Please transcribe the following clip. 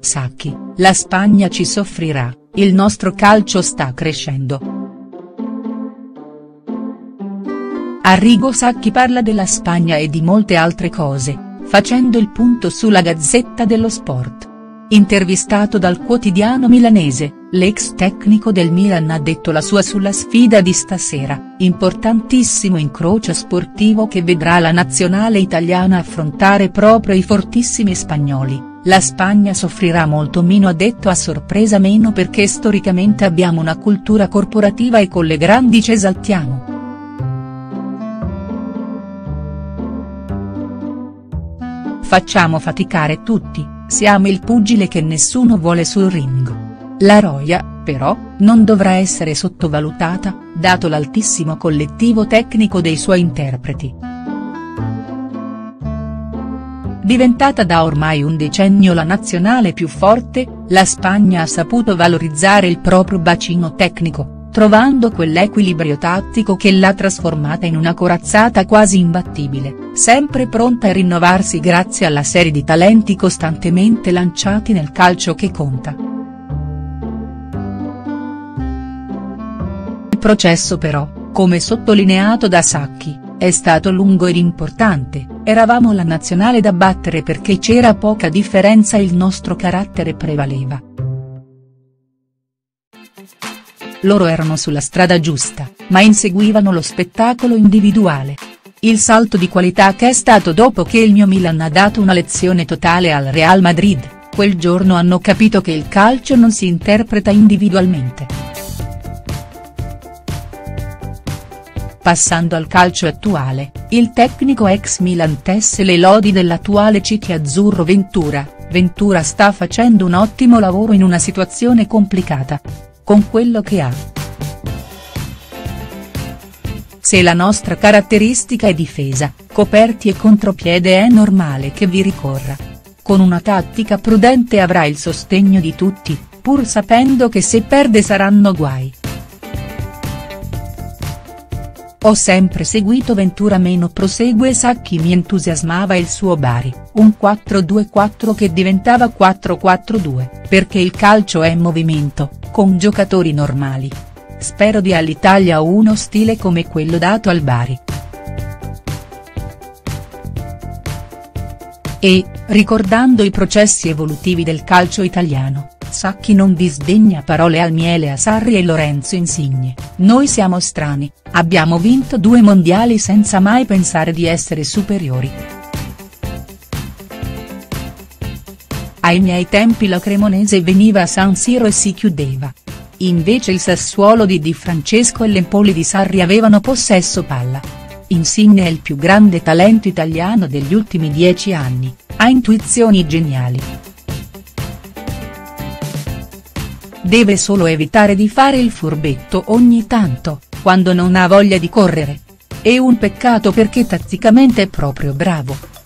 Sacchi, la Spagna ci soffrirà, il nostro calcio sta crescendo. Arrigo Sacchi parla della Spagna e di molte altre cose, facendo il punto sulla Gazzetta dello Sport. Intervistato dal quotidiano milanese, l'ex tecnico del Milan ha detto la sua sulla sfida di stasera, importantissimo incrocio sportivo che vedrà la nazionale italiana affrontare proprio i fortissimi spagnoli. La Spagna soffrirà molto meno, ha detto, a sorpresa meno perché storicamente abbiamo una cultura corporativa e con le grandi ci esaltiamo. Facciamo faticare tutti. Siamo il pugile che nessuno vuole sul ring. La roia, però, non dovrà essere sottovalutata, dato l'altissimo collettivo tecnico dei suoi interpreti. Diventata da ormai un decennio la nazionale più forte, la Spagna ha saputo valorizzare il proprio bacino tecnico, trovando quell'equilibrio tattico che l'ha trasformata in una corazzata quasi imbattibile, sempre pronta a rinnovarsi grazie alla serie di talenti costantemente lanciati nel calcio che conta. Il processo però, come sottolineato da Sacchi, è stato lungo ed importante, eravamo la nazionale da battere perché c'era poca differenza e il nostro carattere prevaleva. Loro erano sulla strada giusta, ma inseguivano lo spettacolo individuale. Il salto di qualità che è stato dopo che il mio Milan ha dato una lezione totale al Real Madrid, quel giorno hanno capito che il calcio non si interpreta individualmente. Passando al calcio attuale, il tecnico ex Milan tesse le lodi dell'attuale City azzurro Ventura sta facendo un ottimo lavoro in una situazione complicata. Con quello che ha. Se la nostra caratteristica è difesa, coperti e contropiede è normale che vi ricorra. Con una tattica prudente avrà il sostegno di tutti, pur sapendo che se perde saranno guai. Ho sempre seguito Ventura prosegue Sacchi, mi entusiasmava il suo Bari, un 4-2-4 che diventava 4-4-2, perché il calcio è movimento, con giocatori normali. Spero dia all'Italia uno stile come quello dato al Bari. E, ricordando i processi evolutivi del calcio italiano, Sacchi non disdegna parole al miele a Sarri e Lorenzo Insigne, noi siamo strani, abbiamo vinto 2 mondiali senza mai pensare di essere superiori. Ai miei tempi la Cremonese veniva a San Siro e si chiudeva. Invece il Sassuolo di Di Francesco e l'Empoli di Sarri avevano possesso palla. Insigne è il più grande talento italiano degli ultimi 10 anni, ha intuizioni geniali. Deve solo evitare di fare il furbetto ogni tanto, quando non ha voglia di correre. È un peccato perché tatticamente è proprio bravo.